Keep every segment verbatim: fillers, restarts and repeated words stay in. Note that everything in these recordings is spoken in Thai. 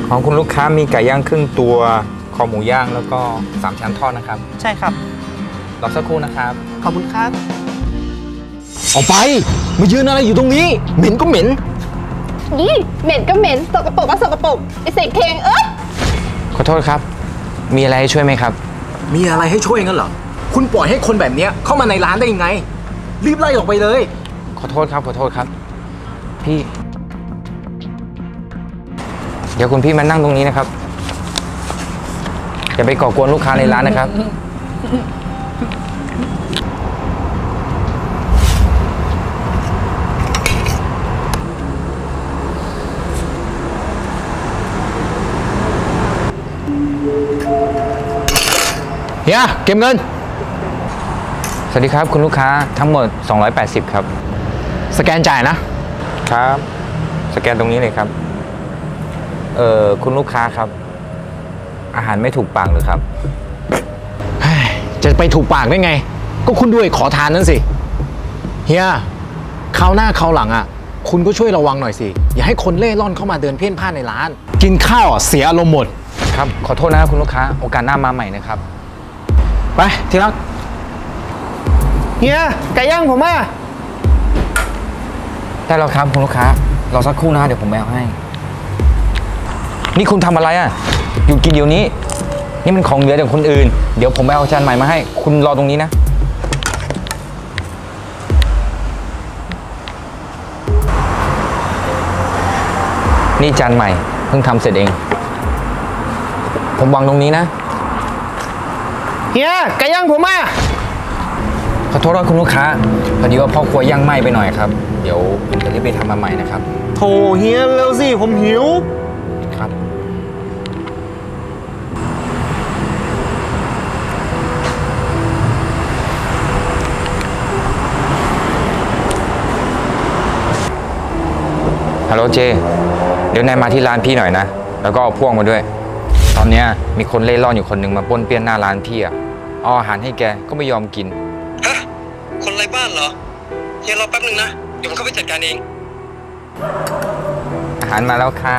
ของคุณลูกค้ามีไก่ย่างครึ่งตัวคอหมูย่างแล้วก็สามชั้นทอดนะครับใช่ครับรอสักครู่นะครับขอบคุณครับออกไปมายืนอะไรอยู่ตรงนี้เหม็นก็เหม็นยี่เหม็นก็เหม็นสกปรกก็สกปรกไอเสกเคงเอ้ยขอโทษครับมีอะไรให้ช่วยไหมครับมีอะไรให้ช่วยงั้นเหรอคุณปล่อยให้คนแบบนี้เข้ามาในร้านได้ยังไงรีบไล่ออกไปเลยขอโทษครับขอโทษครับพี่เดี๋ยวคุณพี่มานั่งตรงนี้นะครับอย่าไปก่อกวนลูกค้าในร้านนะครับเฮียเก็บเงินสวัสดีครับคุณลูกค้าทั้งหมดสองร้อยแปดสิบครับสแกนจ่ายนะครับสแกนตรงนี้เลยครับเอ่อคุณลูกค้าครับอาหารไม่ถูกปากหรือครับจะไปถูกปากได้ไงก็คุณด้วยขอทานนั่นสิเฮียคราวหน้าคราวหลังอ่ะคุณก็ช่วยระวังหน่อยสิอย่าให้คนเล่ร่อนเข้ามาเดินเพ่นพ่านในร้านกินข้าวเสียอารมณ์หมดครับขอโทษนะครับคุณลูกค้าโอกาสหน้ามาใหม่นะครับไปทีรักเฮียไก่ย่างผมอ่ะได้แล้วครับคุณลูกค้ารอสักครู่นะเดี๋ยวผมไปเอาให้นี่คุณทำอะไรอ่ะอยู่กินเดี๋ยวนี้นี่มันของเหลือจากคนอื่นเดี๋ยวผมไปเอาจานใหม่มาให้คุณรอตรงนี้นะนี่จานใหม่เพิ่งทำเสร็จเองผมวางตรงนี้นะเฮียไก่ย่างผมอ่ะขอโทษด้วยคุณลูกค้าพอดีว่าพ่อครัวย่างไหม้ไปหน่อยครับเดี๋ยวผมจะรีบไปทำมาใหม่นะครับโถเฮียเร็วสิผมหิวครับฮัลโหลเจเดี๋ยวนายมาที่ร้านพี่หน่อยนะแล้วก็เอาพ่วงมาด้วยตอนนี้มีคนเล่ร่อนอยู่คนหนึ่งมาป้วนเปี้ยนหน้าร้านพี่อ่ะเอาอาหารให้แกก็ไม่ยอมกินฮะคนไร้บ้านเหรอเฮียรอแป๊บนึงนะเดี๋ยวผมเข้าไปจัดการเองอาหารมาแล้วครับ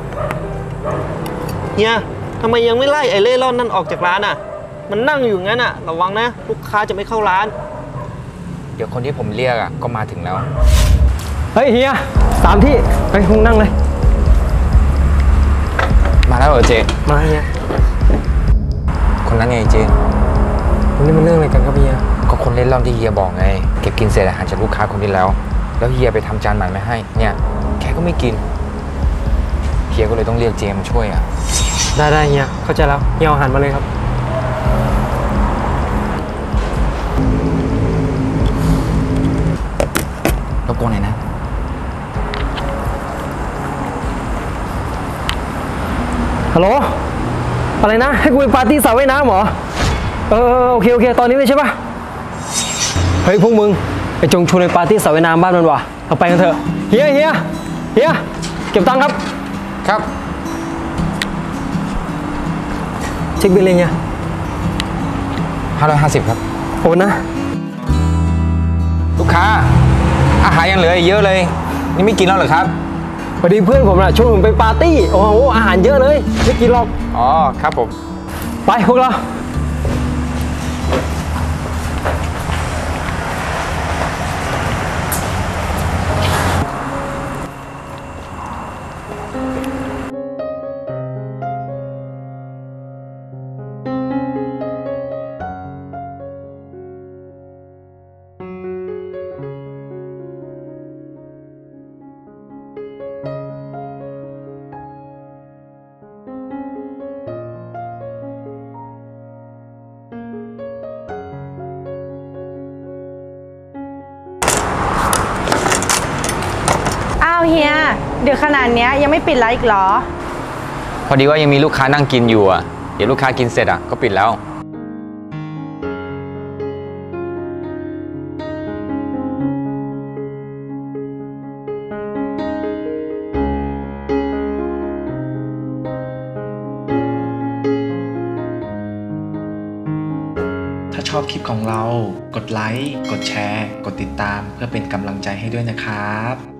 เฮียทำไมยังไม่ไล่ไอ้เล่ร่อนนั่นออกจากร้านอ่ะมันนั่งอยู่งั้นอ่ะระวังนะลูกค้าจะไม่เข้าร้านเดี๋ยวคนที่ผมเรียกอ่ะก็มาถึงแล้วเฮ้ยเฮียสามที่ไปคงนั่งเลยมาแล้วเหรอเจมาเฮียคนนั้นไงเจวันนี้มันเรื่องอะไรกันครับเฮียก็คนเล่นร่อนที่เฮียบอกไงเก็บกินเศษอาหารจากลูกค้าคนที่แล้วแล้วเฮียไปทำจานใหม่ไม่ให้เนี่ยแกก็ไม่กินเฮียก็เลยต้องเรียกเจมาช่วยอ่ะได้ได้เฮียเข้าใจแล้วเฮียเอาอาหารมาเลยครับรบกวนหน่อยนะฮัลโหลอะไรนะให้กูไปปาร์ตี้สาวว่ายน้ำเหรอเออโอเคโอเคตอนนี้เลยใช่ปะเฮ้ยพวกมึงไปจงชวนไปปาร์ตี้สาวว่ายน้ำบ้านมันวะเอาไปกันเถอะเฮียเฮียเฮียเก็บตังค์ครับครับเช็คบิลเลยเฮียห้าร้อยห้าสิบครับโอนนะลูกค้าอาหารยังเหลืออีกเยอะเลยนี่ไม่กินแล้วเหรอครับพอดีเพื่อนผมน่ะชวนผมไปปาร์ตี้โอ้โหอาหารเยอะเลยไม่กินหรอกอ๋อครับผมไปพวกเราเฮียเดี๋ยวขนาดนี้ยังไม่ปิดร้านอีกเหรอพอดีว่ายังมีลูกค้านั่งกินอยู่อ่ะเดี๋ยวลูกค้ากินเสร็จอ่ะก็ปิดแล้วถ้าชอบคลิปของเรากดไลค์กดแชร์กดติดตามเพื่อเป็นกำลังใจให้ด้วยนะครับ